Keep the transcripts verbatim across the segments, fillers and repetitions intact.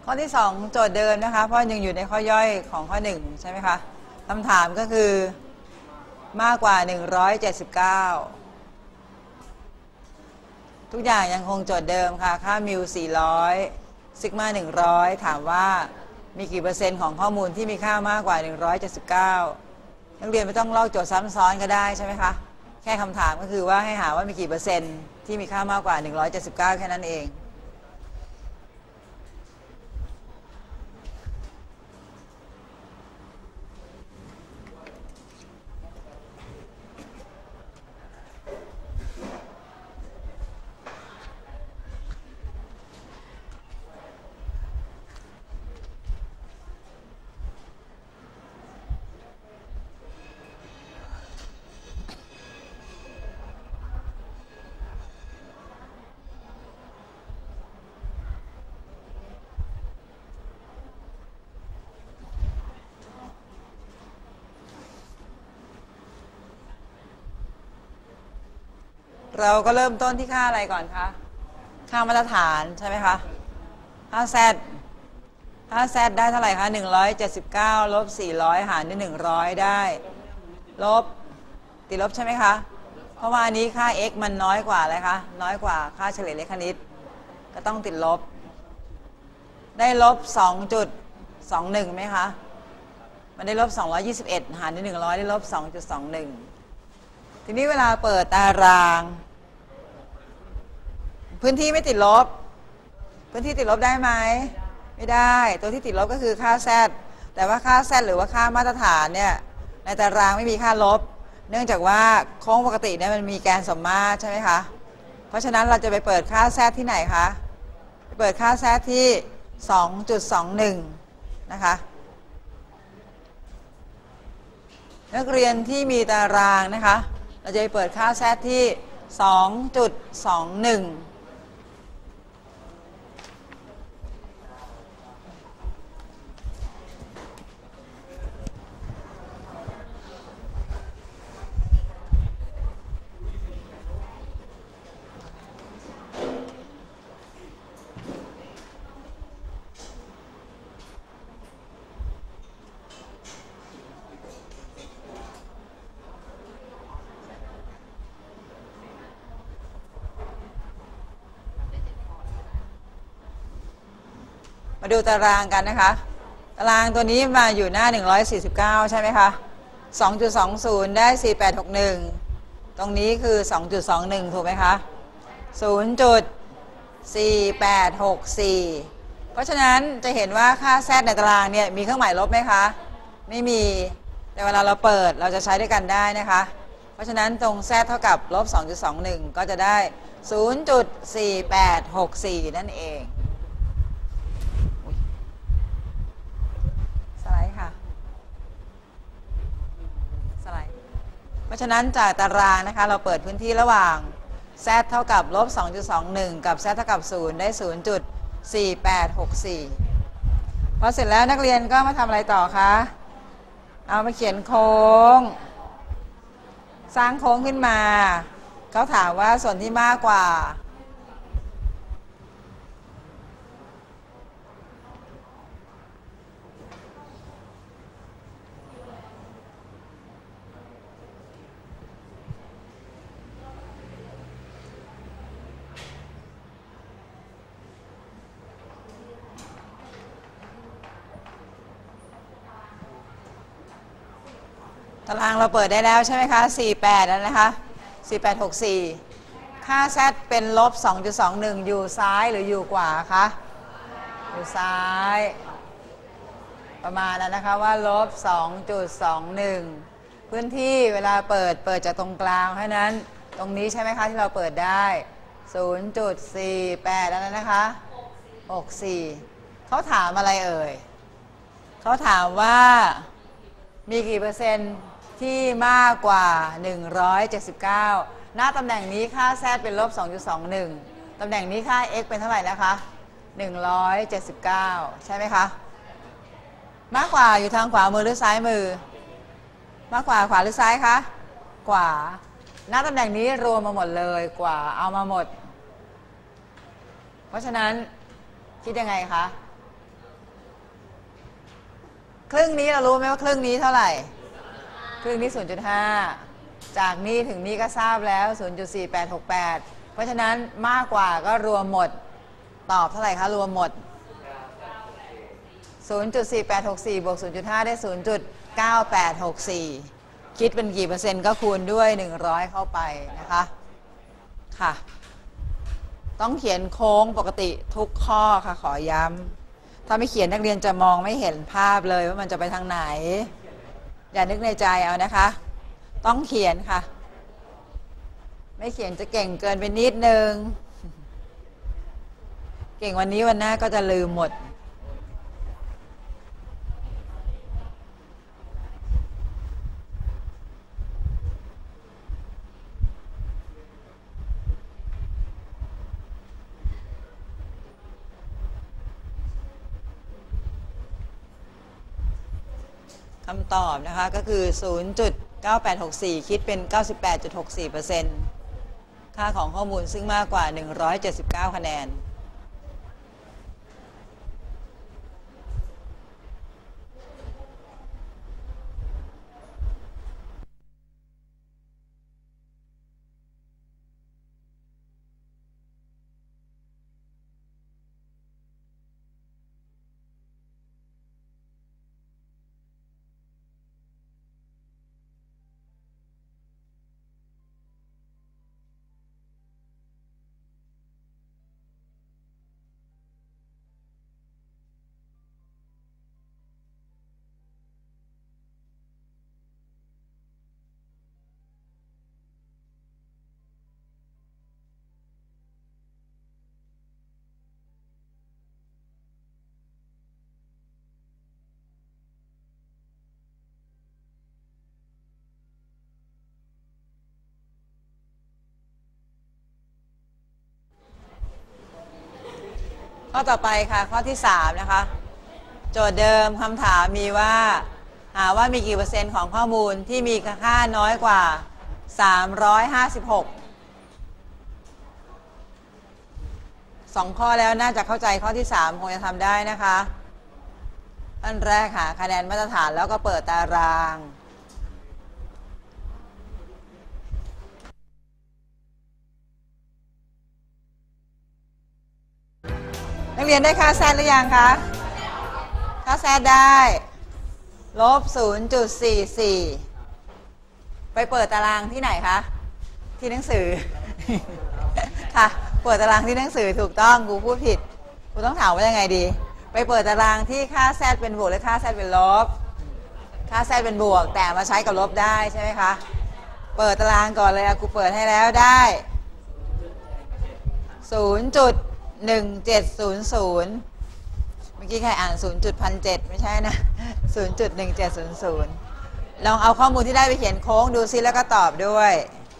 ข้อที่สองโจทย์เดิมนะคะเพราะยังอยู่ในข้อย่อยของข้อหนึ่งใช่ไหมคะคำถามก็คือมากกว่าหนึ่งร้อยเจ็ดสิบเก้าทุกอย่างยังคงโจทย์เดิมค่ะค่ามิวสี่ร้อยซิกมาหนึ่งร้อยถามว่ามีกี่เปอร์เซ็นต์ของข้อมูลที่มีค่ามากกว่าหนึ่งร้อยเจ็ดสิบเก้านักเรียนไม่ต้องลอกโจทย์ซ้ำซ้อนก็ได้ใช่ไหมคะแค่คำถามก็คือว่าให้หาว่ามีกี่เปอร์เซ็นต์ที่มีค่ามากกว่าหนึ่งร้อยเจ็ดสิบเก้าแค่นั้นเองเราก็เริ่มต้นที่ค่าอะไรก่อนคะค่ามาตรฐานใช่ไหมคะค่า z ค่า z ได้เท่าไหร่คะหนึ่งร้อยเจ็ดสิบเก้าลบสี่ร้อยหารด้วยหนึ่งร้อยได้ลบติดลบใช่ไหมคะเพราะว่าอันนี้ค่า x มันน้อยกว่าอะไรคะน้อยกว่าค่าเฉลี่ยเลขคณิตก็ต้องติดลบได้ลบ สองจุดสองหนึ่ง ไหมคะมันได้ลบสองร้อยยี่สิบเอ็ดหารด้วยหนึ่งร้อยได้ลบ สองจุดสองหนึ่ง ทีนี้เวลาเปิดตารางพื้นที่ไม่ติดลบพื้นที่ติดลบได้ไหมไม่ได้ตัวที่ติดลบก็คือค่า z แต่ว่าค่า z หรือว่าค่ามาตรฐานเนี่ยในตารางไม่มีค่าลบเนื่องจากว่าโค้งปกติเนี่ยมันมีแกนสมมาตรใช่ไหมคะเพราะฉะนั้นเราจะไปเปิดค่า z ที่ไหนคะไปเปิดค่า z ที่ สองจุดสองหนึ่ง นะคะนักเรียนที่มีตารางนะคะเราจะไปเปิดค่า z ที่ สองจุดสองหนึ่งมาดูตารางกันนะคะตารางตัวนี้มาอยู่หน้าหนึ่งร้อยสี่สิบเก้าใช่ไหมคะ สองจุดสองศูนย์ ได้ สี่แปดหกหนึ่ง ตรงนี้คือ สองจุดสองหนึ่ง ถูกไหมคะ ศูนย์จุดสี่แปดหกสี่ เพราะฉะนั้นจะเห็นว่าค่า z ในตารางเนี่ยมีเครื่องหมายลบไหมคะไม่มีแต่เวลาเราเปิดเราจะใช้ด้วยกันได้นะคะเพราะฉะนั้นตรง z เท่ากับลบ สองจุดสองหนึ่ง ก็จะได้ ศูนย์จุดสี่แปดหกสี่ นั่นเองสไลด์ค่ะสไลด์เพราะฉะนั้นจากตารางนะคะเราเปิดพื้นที่ระหว่าง z เท่ากับลบ สองจุดสองหนึ่ง กับ z เท่ากับศูนย์ได้ ศูนย์จุดสี่แปดหกสี่ พอเสร็จแล้วนักเรียนก็มาทำอะไรต่อคะเอามาเขียนโค้งสร้างโค้งขึ้นมาเขาถามว่าส่วนที่มากกว่าตารางเราเปิดได้แล้วใช่ไหมคะสี่สิบแปดแล้วนะคะสี่แปดหกสี่ค่า z เป็นลบ สองจุดสองหนึ่ง อยู่ซ้ายหรืออยู่ขวาคะอยู่ซ้ายประมาณนั้นนะคะว่าลบ สองจุดสองหนึ่ง พื้นที่เวลาเปิดเปิดจากตรงกลางเพราะนั้นตรงนี้ใช่ไหมคะที่เราเปิดได้ ศูนย์จุดสี่แปด แล้วนะคะหกสี่เขาถามอะไรเอ่ยเขาถามว่ามีกี่เปอร์เซ็นต์ที่มากกว่าหนึ่งร้อยเจ็ดสิบเก้าหน้าตำแหน่งนี้ค่า z เป็นลบ สองจุดสองหนึ่ง ตำแหน่งนี้ค่า x เป็นเท่าไหร่นะคะหนึ่งร้อยเจ็ดสิบเก้าใช่ไหมคะมากกว่าอยู่ทางขวามือหรือซ้ายมือมากกว่าขวาหรือซ้ายคะกว่าหน้าตำแหน่งนี้รวมมาหมดเลยกว่าเอามาหมดเพราะฉะนั้นคิดยังไงคะครึ่งนี้เรารู้ไหมว่าครึ่งนี้เท่าไหร่ครึ่งนี้ ศูนย์จุดห้า จากนี้ถึงนี้ก็ทราบแล้ว ศูนย์จุดสี่แปดหกแปด เพราะฉะนั้นมากกว่าก็รวมหมดตอบเท่าไหร่คะรวมหมด ศูนย์จุดสี่แปดหกสี่ บวก ศูนย์จุดห้า ได้ ศูนย์จุดเก้าแปดหกสี่ คิดเป็นกี่เปอร์เซ็นต์ก็คูณด้วยหนึ่งร้อยเข้าไปนะคะค่ะต้องเขียนโค้งปกติทุกข้อค่ะขอย้ำถ้าไม่เขียนนักเรียนจะมองไม่เห็นภาพเลยว่ามันจะไปทางไหนอย่านึกในใจเอานะคะต้องเขียนค่ะไม่เขียนจะเก่งเกินไปนิดนึงเก่งวันนี้วันหน้าก็จะลืมหมดคำตอบนะคะก็คือ ศูนย์จุดเก้าแปดหกสี่ คิดเป็น เก้าสิบแปดจุดหกสี่เปอร์เซ็นต์ ค่าของข้อมูลซึ่งมากกว่าหนึ่งร้อยเจ็ดสิบเก้าคะแนนข้อต่อไปค่ะข้อที่สามนะคะโจทย์เดิมคำถามมีว่าหาว่ามีกี่เปอร์เซ็นต์ของข้อมูลที่มีค่าน้อยกว่าสามร้อยห้าสิบหกสองข้อแล้วน่าจะเข้าใจข้อที่สามคงจะทำได้นะคะอันแรกค่ะคะแนนมาตรฐานแล้วก็เปิดตารางนักเรียนได้ค่าแซดหรือยังคะค่าแซดได้ลบ ศูนย์จุดสี่สี่ ไปเปิดตารางที่ไหนคะที่หนังสือ ค่ะเปิดตารางที่หนังสือถูกต้องครูพูดผิดครูต้องถามว่ายังไงดีไปเปิดตารางที่ค่าแซดเป็นบวกหรือค่าแซดเป็นลบค่าแซดเป็นบวกแต่มาใช้กับลบได้ใช่ไหมคะเปิดตารางก่อนเลยครูเปิดให้แล้วได้ ศูนย์จุดหนึ่งเจ็ดศูนย์ศูนย์ เมื่อกี้ใครอ่าน ศูนย์จุดหนึ่งเจ็ด ไม่ใช่นะ ศูนย์จุดหนึ่งเจ็ดศูนย์ศูนย์ ลองเอาข้อมูลที่ได้ไปเขียนโค้งดูซิแล้วก็ตอบด้วย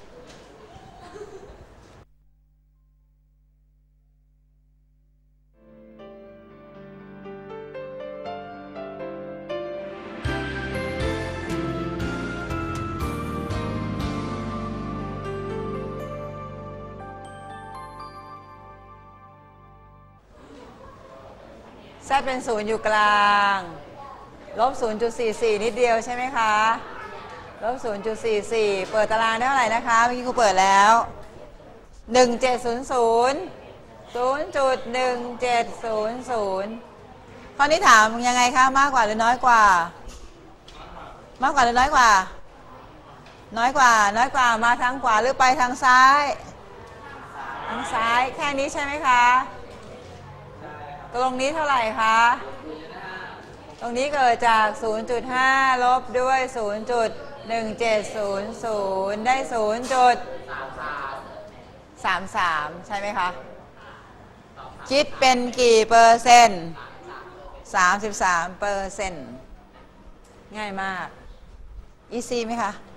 แซดเป็นศูนย์อยู่กลางลบ ศูนย์จุดสี่สี่ นิดเดียวใช่ไหมคะลบ ศูนย์จุดสี่สี่ เปิดตารางได้เท่าไหร่นะคะเมื่อกี้ครูเปิดแล้วหนึ่งเจ็ดศูนย์ศูนย์ ศูนย์จุดหนึ่งเจ็ดศูนย์ศูนย์ ข้อนี้ถามยังไงคะมากกว่าหรือน้อยกว่ามากกว่าหรือน้อยกว่าน้อยกว่าน้อยกว่ามาทางขวาหรือไปทางซ้ายทางซ้ายแค่นี้ใช่ไหมคะตรงนี้เท่าไหร่คะตรงนี้เกิดจาก ศูนย์จุดห้า ลบด้วย ศูนย์จุดหนึ่งเจ็ดศูนย์ศูนย์ ได้ ศูนย์จุดสามสาม ใช่ไหมคะคิดเป็นกี่เปอร์เซ็นต์ สามสิบสามเปอร์เซ็นต์ ง่ายมาก อีซี่ไหมคะ